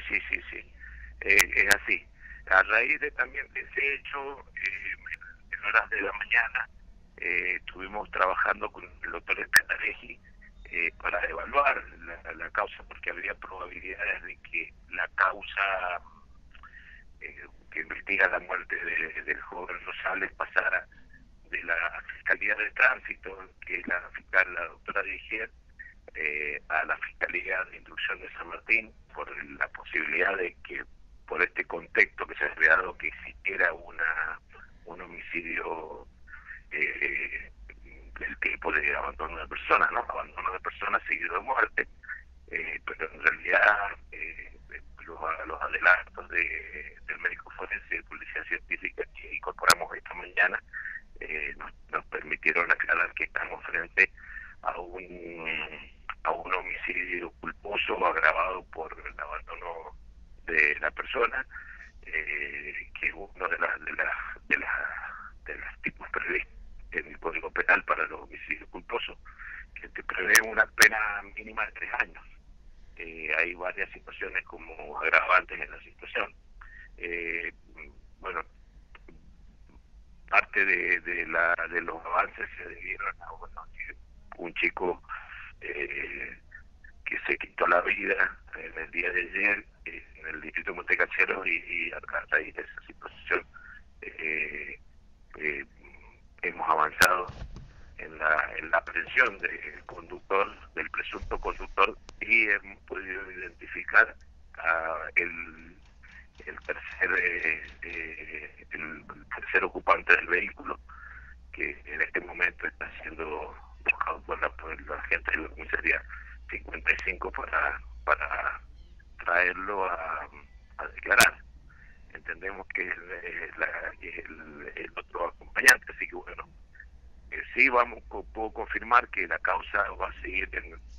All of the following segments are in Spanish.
sí, sí. Es así. A raíz de también de ese hecho, en horas de la mañana, estuvimos trabajando con el doctor Escatareji para evaluar la causa, porque había probabilidades de que la causa que investiga la muerte del joven Rosales pasara de la Fiscalía de Tránsito, que es la fiscal, la doctora Digier, a la Fiscalía de Instrucción de San Martín, por la posibilidad de que, por este contexto que se ha creado, que existiera un homicidio del tipo de abandono de personas, ¿no? Abandono de personas seguido de muerte, pero en realidad los adelantos del médico forense y de policía científica que incorporamos esta mañana nos permitieron aclarar que estamos frente a un homicidio culposo agravado por el abandono de la persona, que es uno de los tipos previstos en el Código Penal para los homicidios culposos, que te prevé una pena mínima de 3 años. Hay varias situaciones como agravantes en la situación. Eh, bueno, parte de los avances se debieron a un chico que se quitó la vida en el día de ayer en el distrito de Montecachero y a raíz de esa situación eh, eh, hemos avanzado en la aprehensión del conductor, del presunto conductor, y hemos podido identificar a el tercer ocupante del vehículo, que en este momento está siendo buscado por la gente de la comisaría 55 para traerlo a declarar. Entendemos que es el otro acompañante, así que bueno, sí puedo confirmar que la causa va a seguir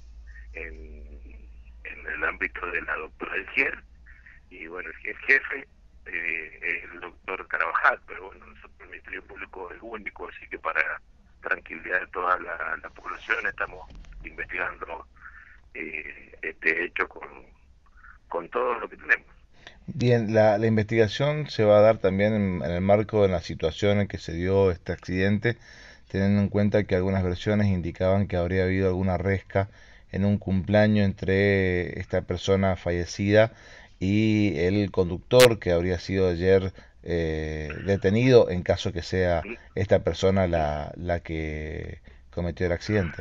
en el ámbito de la doctora Elgier, y bueno, el jefe es el doctor Carabajal, pero bueno, nosotros el Ministerio Público es único, así que para tranquilidad de toda la población estamos investigando este hecho con todo lo que tenemos. Bien, la investigación se va a dar también en el marco de la situación en que se dio este accidente, teniendo en cuenta que algunas versiones indicaban que habría habido alguna resca en un cumpleaños entre esta persona fallecida y el conductor que habría sido ayer detenido en caso que sea esta persona la que cometió el accidente.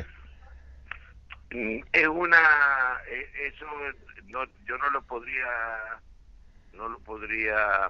Es eso no, yo no lo podría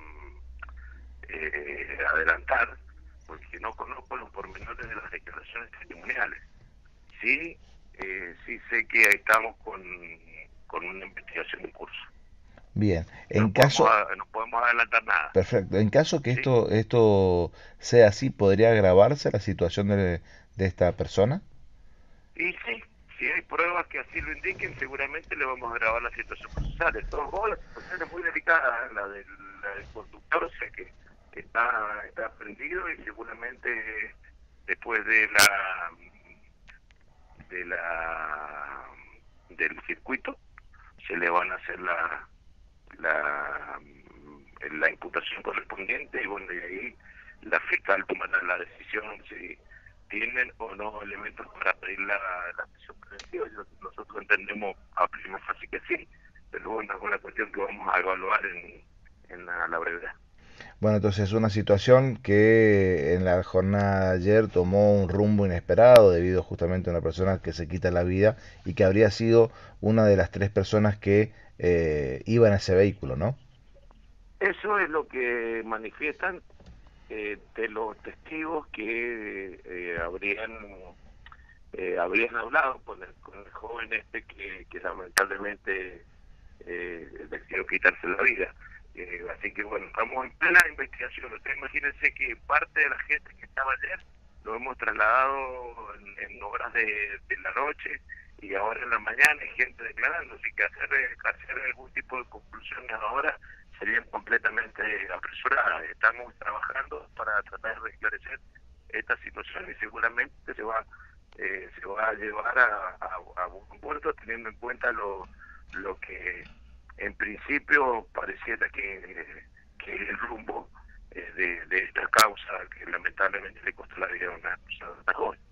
adelantar, porque no conozco los pormenores de las declaraciones testimoniales. Sí, sí sé que ahí estamos con una investigación en curso. Bien, en caso, No podemos adelantar nada. perfecto, en caso que ¿Sí? esto sea así, ¿podría agravarse la situación de esta persona? Y sí, si hay pruebas que así lo indiquen, seguramente le vamos a grabar la situación procesal. De todos modos, la situación es muy delicada, la del conductor, o sea que está prendido, y seguramente después de la del circuito se le van a hacer la, la imputación correspondiente, y bueno, y ahí la fiscal tomará la decisión si tienen o no elementos para pedir la prisión preventiva. Nosotros entendemos a primera fase que sí, pero bueno, es una cuestión que vamos a evaluar en la brevedad. Bueno, entonces una situación que en la jornada de ayer tomó un rumbo inesperado debido justamente a una persona que se quita la vida y que habría sido una de las tres personas que iban a ese vehículo, ¿no? Eso es lo que manifiestan de los testigos que habrían hablado con el joven este que lamentablemente decidió quitarse la vida. Así que bueno, estamos en plena investigación. Ustedes imagínense que parte de la gente que estaba ayer lo hemos trasladado en horas de la noche, y ahora en la mañana hay gente declarando, así que hacer algún tipo de conclusiones ahora serían completamente apresuradas. Estamos trabajando para tratar de esclarecer esta situación, y seguramente se va a llevar a buen puerto, teniendo en cuenta lo que en principio pareciera que el rumbo de esta causa que lamentablemente le costó la vida a una persona joven.